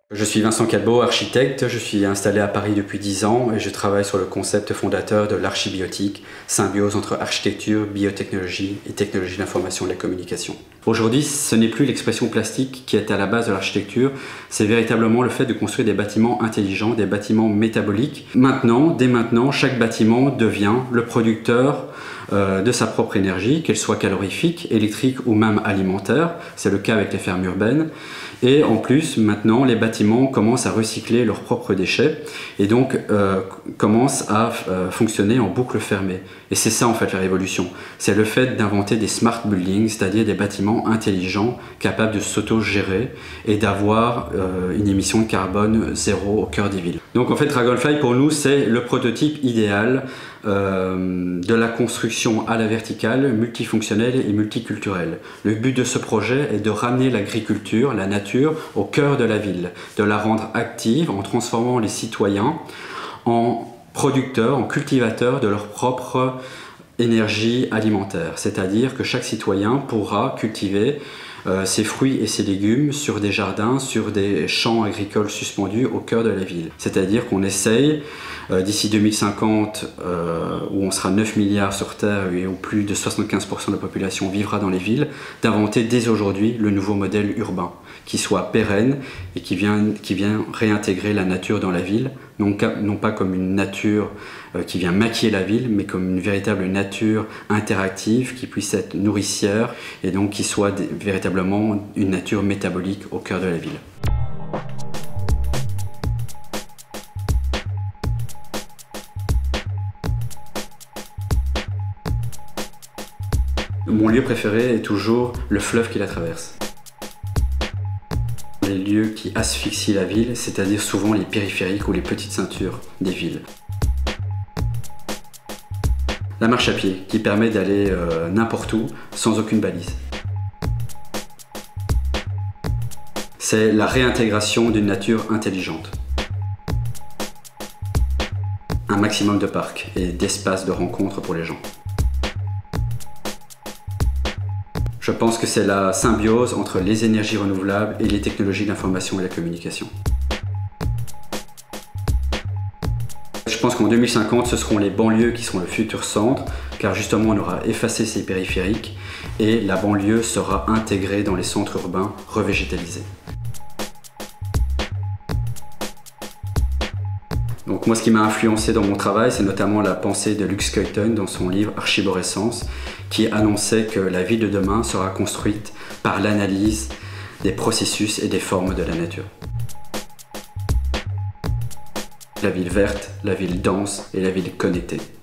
Je suis Vincent Calbeau, architecte, je suis installé à Paris depuis 10 ans et je travaille sur le concept fondateur de l'archibiotique, symbiose entre architecture, biotechnologie et technologie de l'information et de la communication. Aujourd'hui, ce n'est plus l'expression plastique qui est à la base de l'architecture, c'est véritablement le fait de construire des bâtiments intelligents, des bâtiments métaboliques. Dès maintenant, chaque bâtiment devient le producteur de sa propre énergie, qu'elle soit calorifique, électrique ou même alimentaire. C'est le cas avec les fermes urbaines. Et en plus, maintenant, les bâtiments commencent à recycler leurs propres déchets et donc commencent à fonctionner en boucle fermée. Et c'est ça en fait la révolution. C'est le fait d'inventer des smart buildings, c'est-à-dire des bâtiments intelligents, capables de s'auto-gérer et d'avoir une émission de carbone zéro au cœur des villes. Donc en fait, Dragonfly pour nous, c'est le prototype idéal de la construction à la verticale, multifonctionnelle et multiculturelle. Le but de ce projet est de ramener l'agriculture, la nature, au cœur de la ville, de la rendre active en transformant les citoyens en producteurs, en cultivateurs de leur propre énergie alimentaire. C'est-à-dire que chaque citoyen pourra cultiver ses fruits et ses légumes sur des jardins, sur des champs agricoles suspendus au cœur de la ville. C'est-à-dire qu'on essaye, d'ici 2050, où on sera 9 milliards sur Terre et où plus de 75% de la population vivra dans les villes, d'inventer dès aujourd'hui le nouveau modèle urbain, qui soit pérenne et qui vient réintégrer la nature dans la ville, non pas comme une nature qui vient maquiller la ville, mais comme une véritable nature interactive qui puisse être nourricière et donc qui soit véritablement une nature métabolique au cœur de la ville. Mon lieu préféré est toujours le fleuve qui la traverse. Les lieux qui asphyxient la ville, c'est-à-dire souvent les périphériques ou les petites ceintures des villes. La marche à pied, qui permet d'aller n'importe où, sans aucune balise. C'est la réintégration d'une nature intelligente. Un maximum de parcs et d'espaces de rencontre pour les gens. Je pense que c'est la symbiose entre les énergies renouvelables et les technologies de l'information et de la communication. Je pense qu'en 2050, ce seront les banlieues qui seront le futur centre, car justement on aura effacé ces périphériques et la banlieue sera intégrée dans les centres urbains revégétalisés. Donc moi, ce qui m'a influencé dans mon travail, c'est notamment la pensée de Luc Skelton dans son livre Archiborescence, qui annonçait que la ville de demain sera construite par l'analyse des processus et des formes de la nature. La ville verte, la ville dense et la ville connectée.